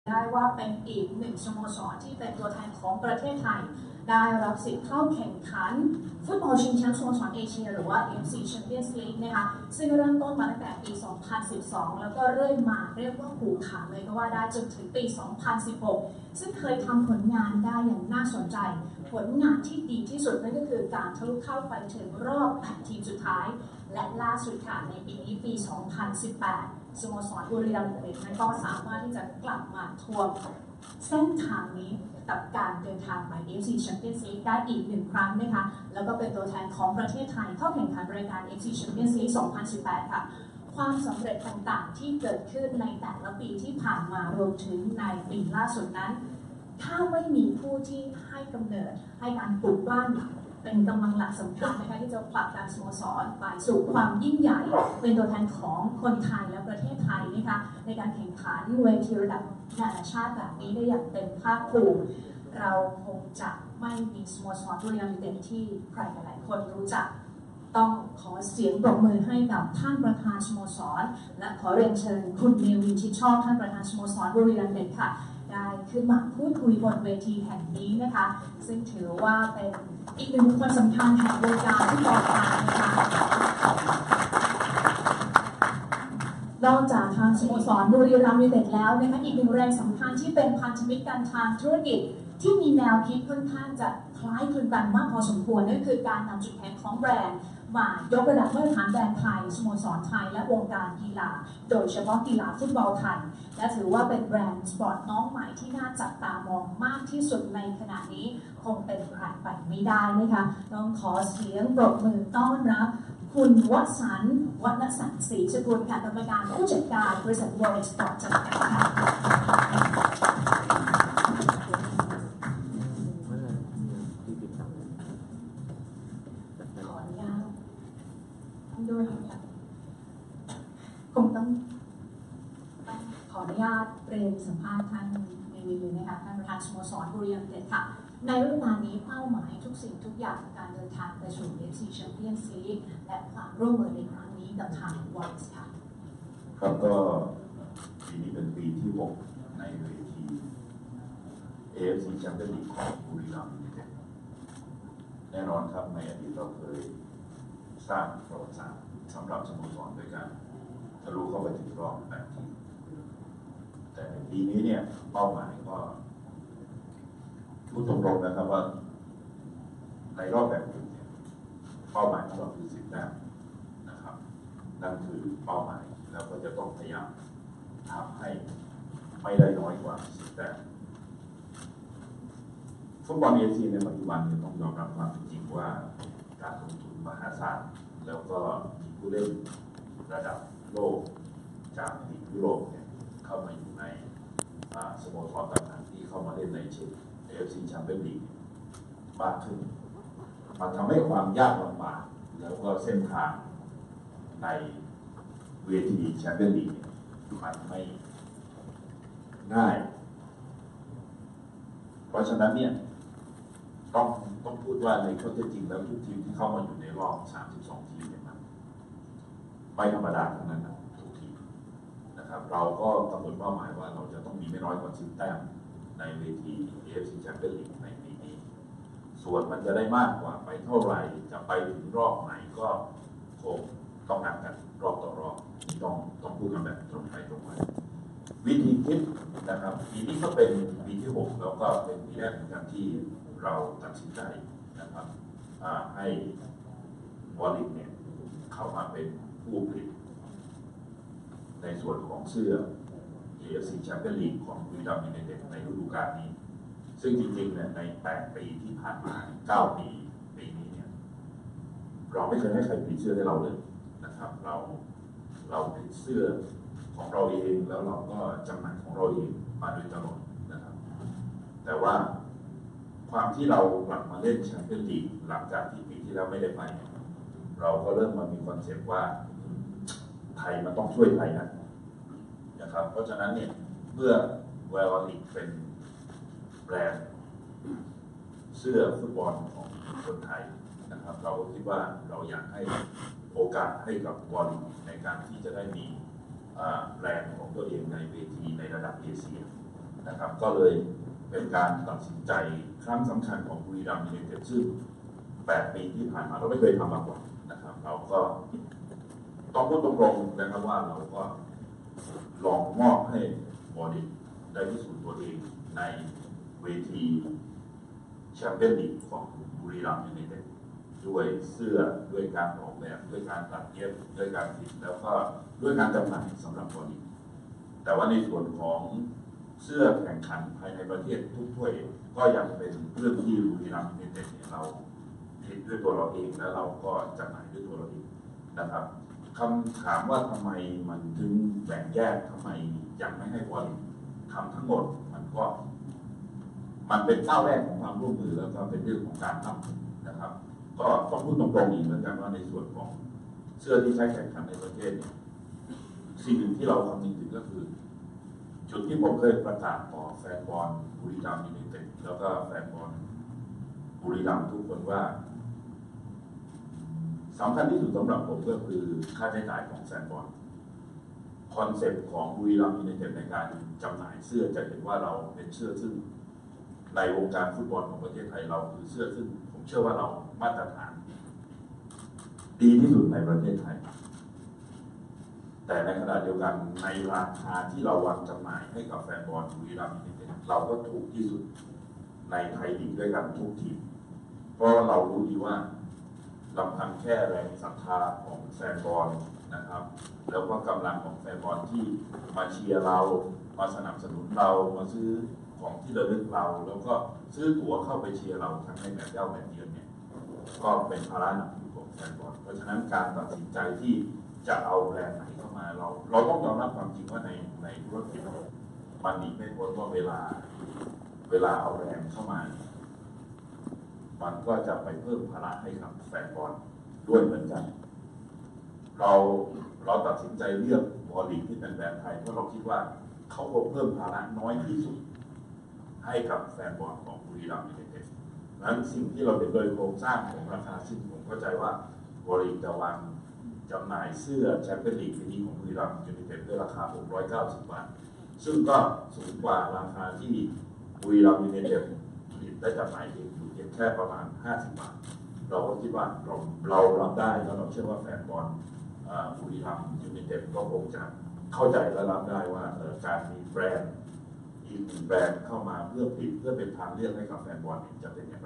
ได้ว่าเป็นอีกหนึ่งสโมสรที่เป็นตัวแทนของประเทศไทยได้รับสิทธิ์เข้าแข่งขันฟุตบอลชิงแชมป์สโมสรเอเชียหรือว่า AFC Champions League นะคะซึ่งเริ่มต้นมาตั้งแต่ปี 2012 แล้วก็เรื่อยมาเรียกว่าผูกขาดเลยก็ว่าได้จนถึงปี 2016 ซึ่งเคยทำผลงานได้อย่างน่าสนใจผลงานที่ดีที่สุดนั่นก็คือการทะลุเข้าไปถึงรอบ8ทีมสุดท้ายและล่าสุดค่ะในปีนี้ปี 2018 สโมสรบุรีรัมย์ยูไนเต็ดนั้นก็สามารถที่จะกลับมาทวงเส้นทางนี้กับการเดินทางไป AFC Champions League ได้อีกหนึ่งครั้งนะคะแล้วก็เป็นตัวแทนของประเทศไทยเข้าแข่งขันรายการ AFC Champions League 2018 ค่ะความสำเร็จต่างๆที่เกิดขึ้นในแต่ละปีที่ผ่านมารวมถึงในปีล่าสุดนั้นถ้าไม่มีผู้ที่ให้กำเนิดให้การปลูกบ้านเป็นกำลังหลักสำคัญนะคะที่จะผลักดันสโมสรไปสู่ความยิ่งใหญ่เป็นตัวแทนของคนไทยและประเทศไทยนะคะในการแข่งขันเวทีระดับนานาชาติแบบนี้ได้อย่างเต็มภาคภูมิเราคงจะไม่มีสโมสรบุรีรัมย์ยูไนเต็ดที่ใครหลายคนรู้จักต้องขอเสียงปรบมือให้กับท่านประธานสโมสรและขอเรียนเชิญคุณเนวินชิดชอบท่านประธานสโมสรบุรีรัมย์ยูไนเต็ดค่ะได้ขึ้นมาพูดคุยบนเวทีแห่งนี้นะคะซึ่งถือว่าเป็นอีกหนึ่งบุคคลสำคัญแห่งวงการฟุตบอลไทยนะคะนอกจากทางสโมสรบุรีรัมย์ยูไนเต็ดแล้วนะคะอีกหนึ่งแรงสำคัญที่เป็นพันธมิตรกันทางธุรกิจที่มีแนวคิดค่อนข้างจะคล้ายคลึงกันมากพอสมควรนั่นคือการนำจุดแข็งของแบรนด์มายกระดับมาตรฐานแบรนด์ไทยสโมสรไทยและวงการกีฬาโดยเฉพาะกีฬาฟุตบอลไทยและถือว่าเป็นแบรนด์สปอร์ตน้องใหม่ที่น่าจับตามองมากที่สุดในขณะนี้คงเป็นใครไปไม่ได้นะคะต้องขอเสียงปรบมือต้อนรับคุณวสันต์วรรณสันต์ศรีสกุลค่ะกรรมการผู้จัดการบริษัทวอริสปอร์ตจำกัดค่ะด้วยค่ะคงต้องขออนุญาตเรียนสัมภาษณ์ท่านในวีเลยนะคะท่านประธานสโมสรบุรีรัมย์ยูไนเต็ดค่ะในฤดูกาลนี้เป้าหมายทุกสิ่งทุกอย่างการเดินทางไปสู่ AFC Champions League และความร่วมมือในครั้งนี้กับทางวอริสค่ะครับก็ปีนี้เป็นปีที่ 6 ในเวที AFC Champions League ของบุรีรัมย์ยูไนเต็ดแน่นอนครับในอดีตเราเคยสร้างประวัติศาสตร์สำหรับสโมสรด้วยกันทะลุเข้าไปถึงรอบ8 ทีมแต่ในปีนี้เนี่ยเป้าหมายก็พูดตรงๆนะครับว่าในรอบ8 ทีมเนี่ยเป้าหมายของเราคือ10 แต้มนะครับนั่นคือเป้าหมายแล้วก็จะต้องพยายามทำให้ไม่ได้น้อยกว่า10 แต้มฟุตบอลAFCในปัจจุบันเนี่ยต้องยอมรับความจริงว่าการลงทุนมหาศาลแล้วก็มีผู้เล่นระดับโลกจากลีกยุโรปเนี่ยเข้ามาอยู่ในสโมสรต่างๆที่เข้ามาเล่นในชุด AFC Champions League มากขึ้นมันทำให้ความยากลำบากแล้วก็เส้นทางในเวทีแชมเปี้ยนลีกมันไม่ง่ายเพราะฉะนั้นเนี่ยต้องพูดว่าในข้อเท็จจริงแล้วทุกทีมที่เข้ามาอยู่ในรอบ32 ทีมเนี่ยมันไม่ธรรมดาทั้งนั้นนะทุกทีมนะครับเราก็กำหนดเป้าหมายว่าเราจะต้องมีไม่น้อยกว่า10 แต้มในเวที AFC Champions League ในปีนี้ส่วนมันจะได้มากกว่าไปเท่าไหร่จะไปถึงรอบไหนก็คงต้องนับกันรอบต่อรอบต้องพูดกันแบบตรงไปตรงมาวิธีคิดนะครับปีนี้ก็เป็นปีที่ 6แล้วก็เป็นปีแรกเหมือนกันที่เราตัดสินใจนะครับให้วอลลิกเนี่ยเข้ามาเป็นผู้ผลิตในส่วนของเสื้อ AFC Champions League ของบุรีรัมย์ยูไนเต็ดในฤดูกาลนี้ซึ่งจริงๆเนี่ยใน8 ปีที่ผ่านมา9 ปีนี้เนี่ยเราไม่เคยให้ใครผลิตเสื้อให้เราเลยนะครับเราผลิตเสื้อของเราเองแล้วเราก็จำหน่ายของเราเองมาโดยตลอดนะครับแต่ว่าความที่เรากลับมาเล่นแชมเปี้ยนลีกหลังจากที่ปีที่แล้วไม่ได้ไปเราก็เริ่มมามีคอนเซ็ปต์ว่าไทยมันต้องช่วยไทยนะครับเพราะฉะนั้นเนี่ยเมื่อวอลลิกเป็นแบรนด์เสื้อฟุตบอลของคนไทยนะครับเราก็คิดว่าเราอยากให้โอกาสให้กับวอลลิกในการที่จะได้มีแบรนด์ของตัวเองในเวทีในระดับเอเชียนะครับก็เลยเป็นการตัดสินใจครั้งสำคัญของบุรีรัมย์ยูไนเต็ดซึ่ง8 ปีที่ผ่านมาเราไม่เคยทำมาก่อนนะครับเราก็ต้องพูดตรงๆนะครับว่าเราก็ลองมอบให้บอดี้ได้พิสูจน์ตัวเองในเวทีแชมเปี้ยนลีกของบุรีรัมย์ยูไนเต็ดด้วยเสื้อด้วยการออกแบบด้วยการตัดเย็บด้วยการผลิตแล้วก็ด้วยการจำหน่ายสำหรับบอดี้แต่ว่าในส่วนของเสื้อแข่งขันภายในประเทศทุกถ้วยก็ยังเป็นเรื่องที่บุรีรัมย์ยูไนเต็ดเราผลิตด้วยตัวเราเองแล้วเราก็จำหน่ายด้วยตัวเราเองนะครับคำถามว่าทำไมมันถึงแบ่งแยกทำไมยังไม่ให้บอดี้ทำทั้งหมดมันเป็นก้าวแรกของความร่วมมือแล้วก็เป็นเรื่องของการทำนะครับก็ต้องพูดตรงๆอีกเหมือนกันว่าในส่วนของเสื้อที่ใช้แข่งขันในประเทศเนี่ยสิ่งหนึ่งที่เราคำนึงถึงก็คือจุดที่ผมเคยประกาศต่อแฟนบอลบุรีรัมย์ยูไนเต็ดแล้วก็แฟนบอลบุรีรัมย์ทุกคนว่าสำคัญที่สุดสำหรับผมก็คือค่าใช้จ่ายของแฟนบอลคอนเซ็ปต์ของบุรีรัมย์ยูไนเต็ดในการจำหน่ายเสื้อจะเห็นว่าเราเป็นเสื้อซึ่งในวงการฟุตบอลของประเทศไทยเราคือเสื้อซึ่งผมเชื่อว่าเรามาตรฐานดีที่สุดในประเทศไทยแต่ในขณะเดียวกันในราคาที่เราวางจำหน่ายให้กับแฟนบอลบุรีรัมย์ยูไนเต็ดเราก็ถูกที่สุดในไทยลีกด้วยกันทุกทีมเพราะเรารู้ดีว่าลำพังแค่แรงศรัทธาของแฟนบอลนะครับแล้วก็กำลังของแฟนบอลที่มาเชียร์เรามาสนับสนุนเรามาซื้อของที่ระลึกเราแล้วก็ซื้อตั๋วเข้าไปเชียร์เราทั้งในแบบเย้าแบบเยือนเนี่ยก็เป็นภาระหนักของแฟนบอลเพราะฉะนั้นการตัดสินใจที่จะเอาแบรนด์ไหนเข้ามาเราต้องยอมรับความจริงว่าในธุรกิจมันหนีไม่พ้นว่าเวลาเอาแบรนด์เข้ามามันก็จะไปเพิ่มภาระให้กับแฟนบอลด้วยเหมือนกันเราตัดสินใจเลือกบอลลีกที่เป็นแบรนด์ไทยเพราะเราคิดว่าเขาเพิ่มภาระน้อยที่สุดให้กับแฟนบอลของบุรีรัมย์ยูไนเต็ดนั้นสิ่งที่เราเห็นโดยโครงสร้างของราคาซึ่งผมเข้าใจว่าบริษัทจะวางจำหน่ายเสื้อแชมเปี้ยนลีกปีนี้ของบุรีรัมย์ยูไนเต็ดด้วยราคา690 บาทซึ่งก็สูงกว่าราคาที่บุรีรัมย์ยูไนเต็ดผลิตและจำหน่ายเองอยู่เพียงแค่ประมาณ50 บาทเราก็คิดว่าเรารับได้แล้วเราเชื่อว่าแฟนบอลบุรีรัมย์ยูไนเต็ดก็คงจะเข้าใจและรับได้ว่าการมีแบรนด์อีกหนึ่งแบรนด์เข้ามาเพื่อเป็นทางเลือกให้กับแฟนบอลจะเป็นอย่างไร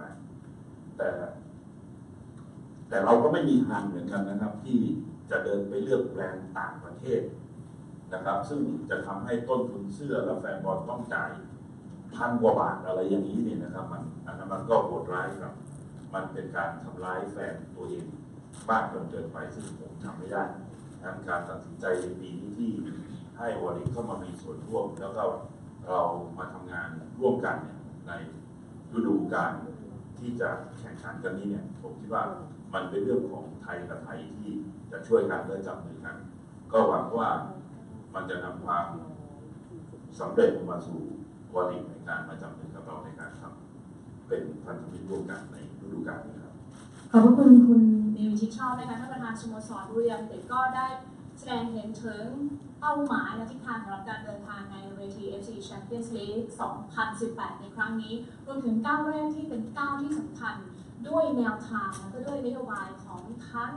แต่เราก็ไม่มีทางเหมือนกันนะครับที่จะเดินไปเลือกแบรนด์ต่างประเทศนะครับซึ่งจะทำให้ต้นทุนเสื้อและแฟนบอลต้องจ่าย1,000 กว่าบาทอะไรอย่างนี้เนี่ยนะครับมันก็โหดร้ายครับมันเป็นการทำร้ายแฟนตัวเองมากจนเกินไปซึ่งผมทำไม่ได้ดังนั้นการตัดสินใจในปีนี้ที่ให้วอลิเข้ามามีส่วนร่วมแล้วก็เรามาทำงานร่วมกันเนี่ยในฤดูกาลที่จะแข่งขันกันนี้เนี่ยผมคิดว่ามันเป็นเรื่องของไทยกับไทยที่จะช่วยกันและจับมือกันก็หวังว่ามันจะนำความสำเร็จมาสู่วอลิในการมาจับมือกับเราในการทำเป็นพันธมิตรร่วมกันในฤดูกาลนี้ครับขอบคุณคุณนิวชิดชอบนะคะท่านประธานสโมสรบุรีรัมย์ยูไนเต็ดก็ได้แสดงเห็นถึงเป้าหมายและทิศทางสำหรับการเดินทางในเวที FC Champions League 2018 ในครั้งนี้รวมถึงก้าวแรกที่เป็นก้าวที่สำคัญด้วยแนวทางและก็ด้วยนโยบายของทั้ง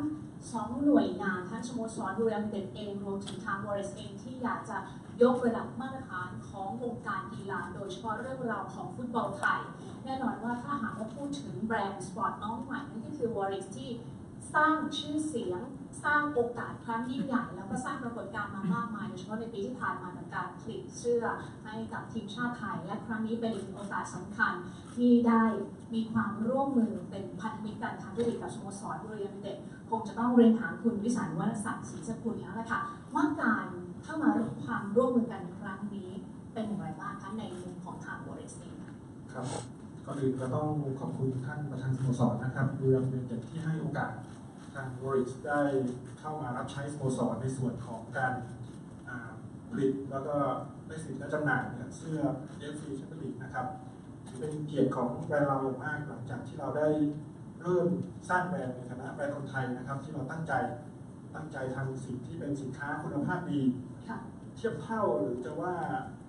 2 หน่วยงานทั้งสโมสรบุรีรัมย์ยูไนเต็ดเองรวมถึงทางวอริสเองที่อยากจะยกระดับมาตรฐานของวงการกีฬาโดยเฉพาะเรื่องราวของฟุตบอลไทยแน่นอนว่าถ้าหากว่าพูดถึงแบรนด์สปอร์ตน้องใหม่นั่นก็คือวอริสที่สร้างชื่อเสียงสร้างโอกาสครั้งยิ่งใหญ่แล้วก็สร้างปรากฏการณ์มามากมายโดยเฉพาะในปีที่ผ่านมากับการผลิตเสื้อให้กับทีมชาติไทยและครั้งนี้เป็นอีกโอกาสสำคัญที่ได้มีความร่วมมือเป็นพันธมิตรกันทางธุรกิจกับสโมสรบุรีรัมย์ยูไนเต็ดคงจะต้องเรียนถามคุณวิสันต์วรรณศักดิ์ศรีสกุลแล้วล่ะค่ะว่าการเข้ามาความร่วมมือกันครั้งนี้เป็นอย่างไรบ้างคะในมุมของทางบริษัทครับก่อนอื่นก็ต้องขอบคุณท่านประธานสโมสรนะครับบุรีรัมย์ยูไนเต็ดที่ให้โอกาสทางบริษัทได้เข้ามารับใช้สโมสรในส่วนของการผลิตแล้วก็ได้สิทธิ์และจำหน่ายเสื้อ FC Champions League นะครับถือเป็นเกียรติของแบรนด์เราอย่างมากหลังจากที่เราได้เริ่มสร้างแบรนด์ในฐานะแบรนด์คนไทยนะครับที่เราตั้งใจทำสิ่งที่เป็นสินค้าคุณภาพดีเทียบเท่าหรือจะว่า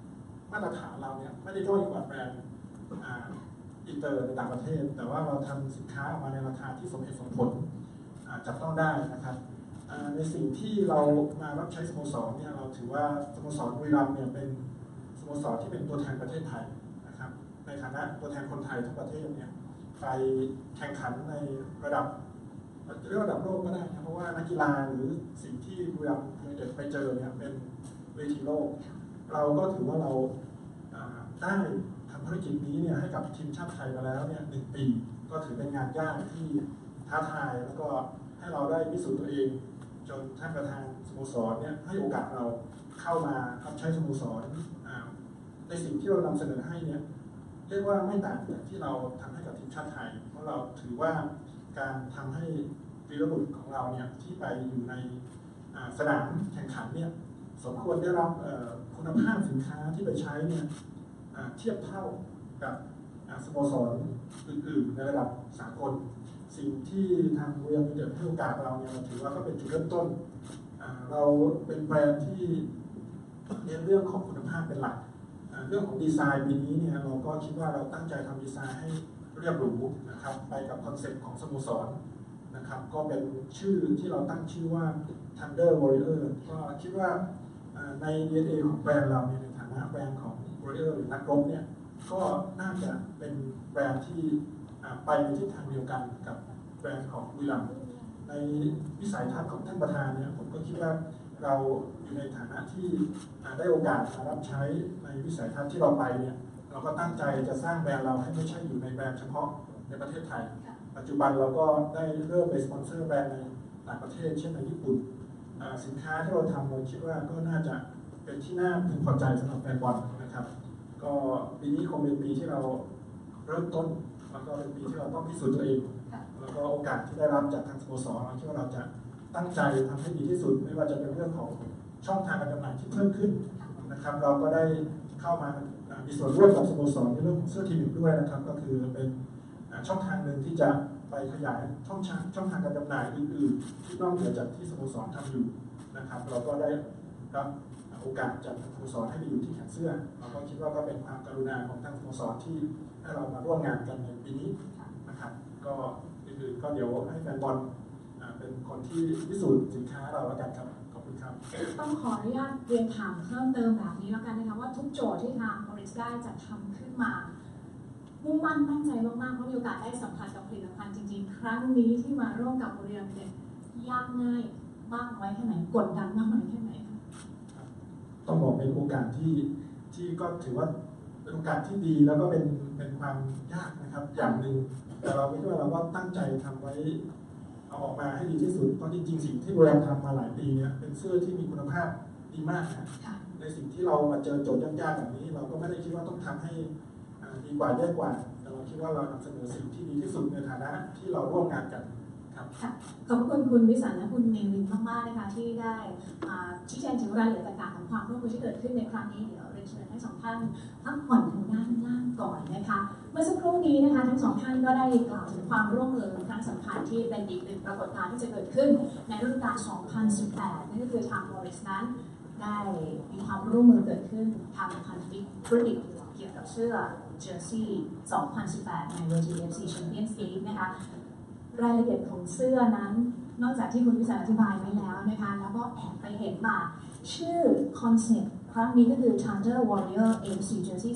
มาตรฐานเราเนี่ยไม่ได้ด้อยกว่าแบรนด์อินเตอร์ในต่างประเทศแต่ว่าเราทำสินค้าออกมาในราคาที่สมเหตุสมผลจับต้องได้นะครับในสิ่งที่เรามารับใช้สโมสรเนี่ยเราถือว่าสโมสรบุรีรัมย์เนี่ยเป็นสโมสรที่เป็นตัวแทนประเทศไทยนะครับในฐานะตัวแทนคนไทยทั้งประเทศเนี่ยไปแข่งขันในระดับเรียกว่าระดับโลกก็ได้นะเพราะว่านักกีฬาหรือสิ่งที่บุรีรัมย์ไปเจอเนี่ยเป็นเวทีโลกเราก็ถือว่าเราได้ทำภารกิจนี้เนี่ยให้กับทีมชาติไทยมาแล้วเนี่ย1 ปีก็ถือเป็นงานยากที่ท้าทายแล้วก็ให้เราได้พิสูจน์ตัวเองจนท่านประธานสโมสรเนี่ยให้โอกาสเราเข้ามารับใช้สโมสรในสิ่งที่เรานำเสนอให้เนี่ยเรียกว่าไม่ต่างจากที่เราทำให้กับทีมชาติไทยเพราะเราถือว่าการทำให้วีรบุรุษของเราเนี่ยที่ไปอยู่ในสนามแข่งขันเนี่ยสมควรได้รับคุณภาพสินค้าที่ไปใช้เนี่ยเทียบเท่ากับสโมสรอื่นๆในระดับสากลสิ่งที่ทางบุรีรัมย์ยูไนเต็ดให้โอกาสเราเนี่ยเราถือว่าก็เป็นจุดเริ่มต้นเราเป็นแบรนด์ที่เน้นเรื่องของคุณภาพเป็นหลักเรื่องของดีไซน์ปีนี้เนี่ยเราก็คิดว่าเราตั้งใจทำดีไซน์ให้เรียบหรูนะครับไปกับคอนเซ็ปต์ของสโมสรนะครับก็เป็นชื่อที่เราตั้งชื่อว่า Thunder Warrior ก็คิดว่าใน DNA ของแบรนด์เราในฐานะแบรนด์ของ Warrior หรือนักรบเนี่ยก็น่าจะเป็นแบรนด์ที่ไปในทิศทางเดียวกันกับแบรนด์ของบุรีรัมย์ในวิสัยทัศน์ของท่านประธานเนี่ยผมก็คิดว่าเราอยู่ในฐานะที่ได้โอกาสมารับใช้ในวิสัยทัศน์ที่เราไปเนี่ยเราก็ตั้งใจจะสร้างแบรนด์เราให้ไม่ใช่อยู่ในแบรนด์เฉพาะในประเทศไทยปัจจุบันเราก็ได้เริ่มไปสปอนเซอร์แบรนด์ในต่างประเทศเช่นในญี่ปุ่นสินค้าที่เราทำเราคิดว่าก็น่าจะเป็นที่น่าพึงพอใจสำหรับแฟนบอลนะครับก็ปีนี้คงเป็นปีที่เราเริ่มต้นแล้วก็เป็นปีที่เราต้องพิสูจน์ตัวเองแล้วก็โอกาสที่ได้รับจากทางสโมสรเราคิดว่าเราจะตั้งใจทำให้ดีที่สุดไม่ว่าจะเป็นเรื่องของช่องทางการจำหน่ายที่เพิ่มขึ้นนะครับเราก็ได้เข้ามามีส่วนร่วมกับสโมสรในเรื่องของเสื้อทีมด้วยนะครับก็คือเป็นช่องทางหนึ่งที่จะไปขยายช่องทางการจำหน่ายอื่นๆที่นอกเหนือจากที่สโมสรทำอยู่นะครับเราก็ได้รับโอกาสจากสโมสรให้ไปอยู่ที่แขนเสื้อเราก็คิดว่าก็เป็นความกรุณาของทางสโมสรที่ให้เรามาร่วมงานกันในปีนี้นะครับก็อื่นๆก็เดี๋ยวให้แฟนบอลเป็นคนที่พิสูจน์สินค้าเราแล้วกันครับขอบคุณครับต้องขออนุญาตเรียนถามเพิ่มเติมแบบนี้แล้วกันนะคะว่าทุกโจทย์ที่ทางบริษัทได้จัดทำขึ้นมามุ่งมั่นตั้งใจมากๆเพราะมีโอกาสได้สัมผัสกับผลิตภัณฑ์จริงๆครั้งนี้ที่มาร่วมกับบุรีรัมย์เนี่ยยากง่ายมากน้อยแค่ไหนกดดันมากน้อยแค่ไหนต้องบอกเป็นโอกาสที่ก็ถือว่าเป็นโอกาสที่ดีแล้วก็เป็นความยากนะครับอย่างหนึ่งแต่เราคิดว่าเราก็ตั้งใจทำไว้เอาออกมาให้ดีที่สุดเพราะจริงๆสิ่งที่บุรีรัมย์ทำมาหลายปีเนี่ยเป็นเสื้อที่มีคุณภาพดีมากนะในสิ่งที่เรามาเจอโจทย์ยากๆแบบนี้เราก็ไม่ได้คิดว่าต้องทำให้ดีกว่าแย่กว่าแต่เราคิดว่าเรานำเสนอสิ่งที่ดีที่สุดในฐานะที่เราร่วมงานกันครับขอบคุณคุณวิสันและคุณเนวินมากๆนะคะที่ได้ชี้แจงถึงรายละเอียดต่างๆของความร่วมมือที่เกิดขึ้นในครั้งนี้เดี๋ยวเรียนเชิญทั้งสองท่านพักผ่อนทางด้านล่างก่อนนะคะเมื่อสักครู่นี้นะคะทั้งสองท่านก็ได้กล่าวถึงความร่วมมือครั้งสำคัญที่เป็นอีกหนึ่งปรากฏการณ์ที่จะเกิดขึ้นในฤดูกาล 2018 นั่นก็คือทางบริษัทนั้นได้มีความร่วมมือเกิดขึ้นทางพันธมิตรธุรกิจเกี่ยวกับเสื้อเจอร์ซี่ 2018 ในเวที FC Champions League นะคะรายละเอียดของเสื้อนั้นนอกจากที่คุณวิสัยอธิบายไว้แล้วนะคะแล้วก็แอบไปเห็นมาชื่อคอนเซ็ปต์ครั้งนี้ก็คือ Thunder Warrior FC Jersey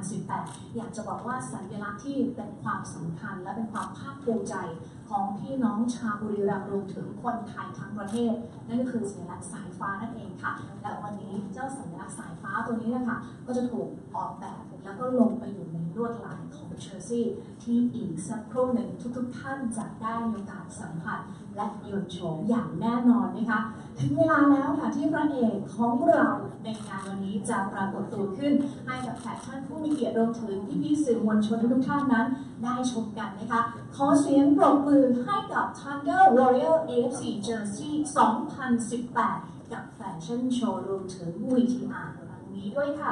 2018 อยากจะบอกว่าสัญลักษณ์ที่เป็นความสำคัญและเป็นความภาคภูมิใจของพี่น้องชาวบุรีรัมย์รวมถึงคนไทยทั้งประเทศนั่นก็คือสัญลักษณ์สายฟ้านั่นเองค่ะและวันนี้เจ้าสัญลักษณ์สายฟ้าตัวนี้นะคะก็จะถูกออกแบบแล้วก็ลงไปอยู่ในลวดลายของเจอร์ซี่ที่อีกสักครู่หนึ่งทุกท่านจะได้มีโอกาสสัมผัสและยนต์โฉมอย่างแน่นอนนะคะถึงเวลาแล้วค่ะที่พระเอกของเราในงานวันนี้จะปรากฏตัวขึ้นให้กับแขกท่านผู้มีเกียรติรวมถึงพี่ๆสื่อมวลชนทุกท่านนั้นได้ชมกันนะคะขอเสียงปรบมือให้กับ Thunder Warrior AFC Jersey 2018 กับแฟชั่นโชว์รวมถึง VTR ครั้งนี้ด้วยค่ะ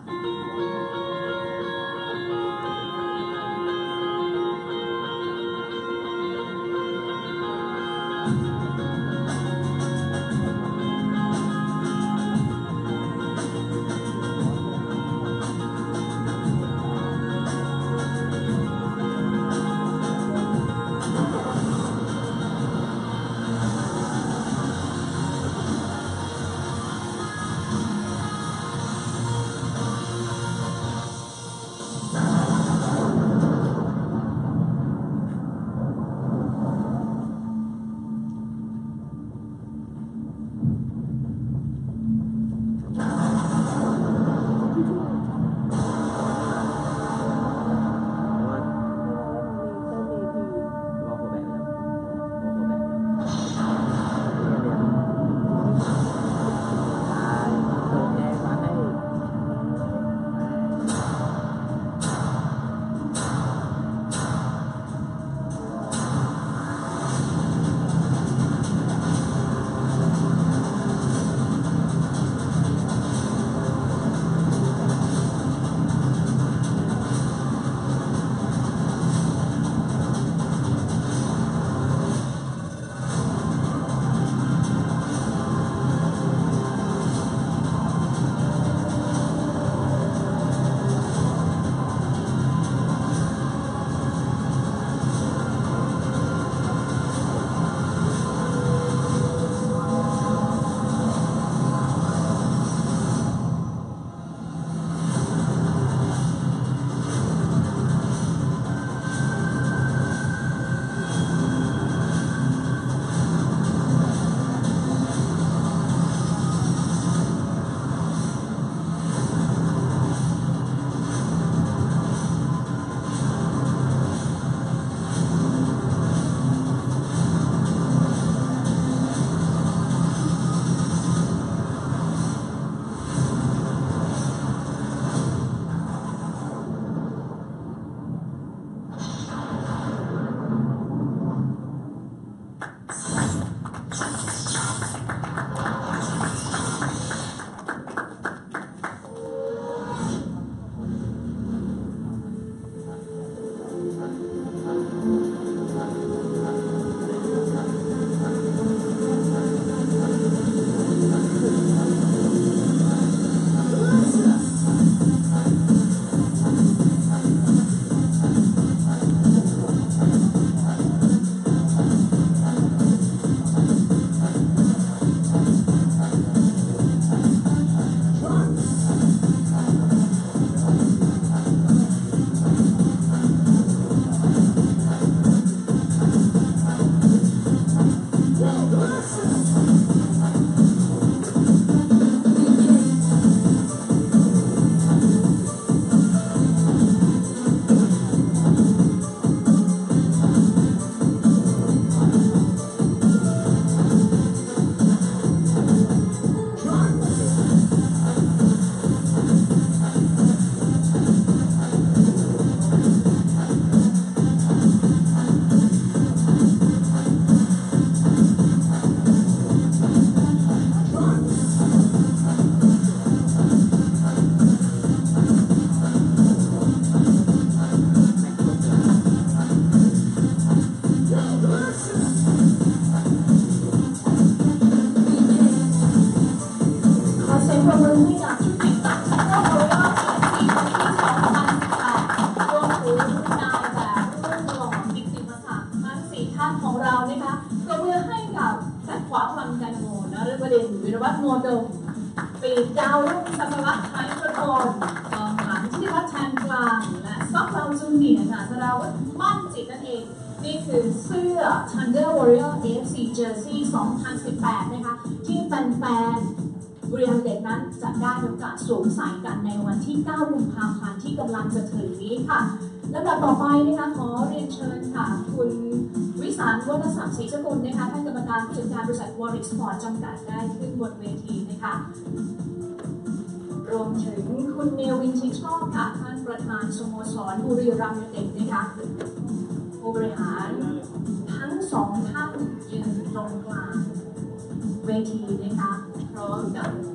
วัฒน์โมเดลปีกดาวรุ่งสัตวัฒน์ไทยประกรกองหลังที่วัฒน์แทนกลางและซอกเราจูเนียร์ค่ะสราวุธมั่นจิตนั่นเองนี่คือเสื้อ Thunder Warrior AFC Jersey 2018 นะคะที่แฟนๆบริหารเด็กนั้นจะได้โอกาสสวมใส่กันในวันที่ 9 กุมภาพันธ์ที่กำลังจะถึงนี้ค่ะลำดับต่อไปนะคะขอเรียนเชิญค่ะคุณวิสารวรรณศักดิ์ศรีสกุลนะคะท่านกรรมการผู้จัดการบริษัท Warwick Sport จำกัดได้ขึ้นบนเวทีนะคะรวมถึงคุณเนวินชิดชอบค่ะท่านประธานสโมสรบุรีรัมย์ยูไนเต็ดนะคะผู้บริหารทั้งสองท่านยืนตรงกลางเวทีนะคะพร้อมกับ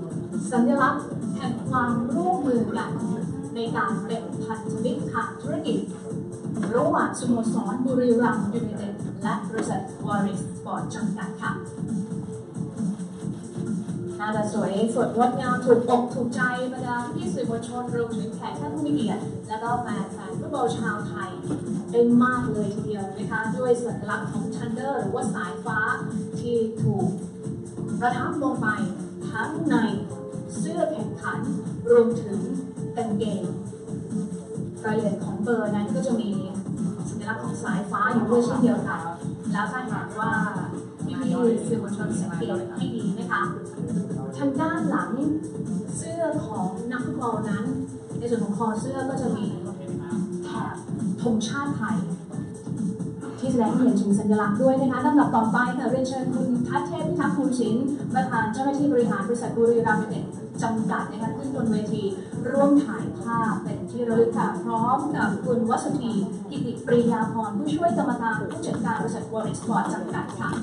สัญลักษณ์แห่งความร่วมมือกันในการเป็นพันธมิตรทางธุรกิจระหว่างสโมสรบุรีรัมย์ยูไนเต็ดและบริษัทวอริสสปอร์ตจำกัดค่ะน่าจะสวยสดงดงามถูกอกถูกใจบรรดาพี่สื่อมวลชนรวมถึงแขกท่านผู้มีเกียรติและก็แฟนฟุตบอลชาวไทยได้มากเลยทีเดียวนะคะด้วยสัญลักษณ์ของทันเดอร์หรือว่าสายฟ้าที่ถูกประทับลงไปทั้งในเสื้อแข่งขันรวมถึงกางเกงรายละเอียดของเบอร์นั้นก็จะมีสัญลักษณ์ของสายฟ้าอยู่ด้วยเช่นเดียวกันแล้วถ้าหากว่าพี่สื่อมวลชนสังเกตให้ดีนะคะทางด้านหลังเสื้อของนักฟุตบอลนั้นในส่วนของคอเสื้อก็จะมีแถบธงชาติไทยที่แสดงให้เห็นถึงสัญลักษณ์ด้วยนะคะลำดับต่อไปค่ะเรียนเชิญคุณทัศเทพพิทักษ์ภูลศิลป์ประธานเจ้าหน้าที่บริหารบริษัทบุรีรัมย์ยูไนเต็ดจำกัดนะคะขึ้นบนเวทีร่วมถ่ายภาพเป็นที่ระลึกค่ะพร้อมกับคุณวัชรีกิติปรียาพรผู้ช่วยกรรมการผู้จัดการบริษัทวอริสสปอร์ตจำกัดค่ะ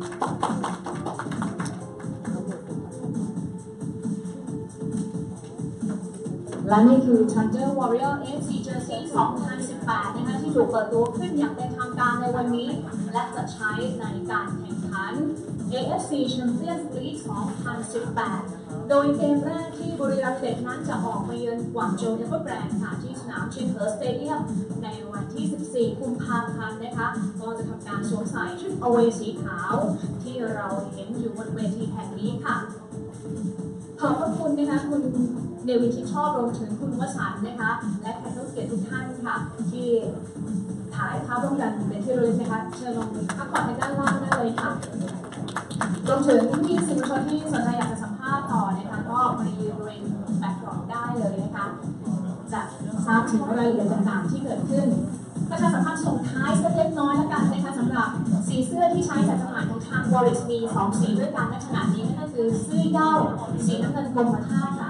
และนี่คือ Thunder Warrior FC Jersey 2018 นะคะที่ถูกเปิดตัวขึ้นอย่างเป็นทางการในวันนี้และจะใช้ในการแข่งขัน AFC Champions League 2018 โดยเกมแรกที่บุรีรัมย์ยูไนเต็ดนั้นจะออกมาเยือนกวางโจวเอเวอร์แกรนด์ค่ะที่สนามชินเฮิร์สเตเดียมในวันที่ 14 กุมภาพันธ์นะคะก็จะทำการสวมใส่ชุด away สีขาวที่เราเห็นอยู่บนเวทีแห่งนี้ค่ะขอบพระคุณนะคะคุณเดวิดที่ชอบรวมถึงคุณวสันต์นะคะและแขกรับเกียรติทุกท่านค่ะที่ถ่ายภาพร่วมกันเป็นที่ระลึกนะคะเชิญลงพักผ่อนในด้านล่างได้เลยค่ะรวมถึงพี่สื่อมวลชนที่สนใจอยากจะสัมภาษณ์ต่อนะคะก็มายืนบริเวณแบ็คกราวด์ได้เลยนะคะจะทราบถึงรายละเอียดต่างๆที่เกิดขึ้นประชาสัมพันธ์ส่งท้ายสักเล็กน้อยแล้วกันนะคะสำหรับสีเสื้อที่ใช้จัดจำหน่ายของทางวอริสมี2 สีด้วยกันในขณะนี้นั่นก็คือเสื้อเหย้าสีน้ำเงินกรมท่าค่ะ